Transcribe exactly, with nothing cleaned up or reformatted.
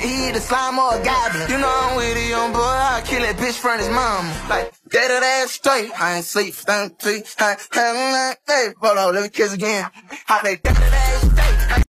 He the slime or a goblin. You know I'm with a young boy, I'll kill that bitch from his mama. Like, get that ass straight. I ain't sleep, stand three. I ain't having that, hey, hold on, let me kiss again. How they get that ass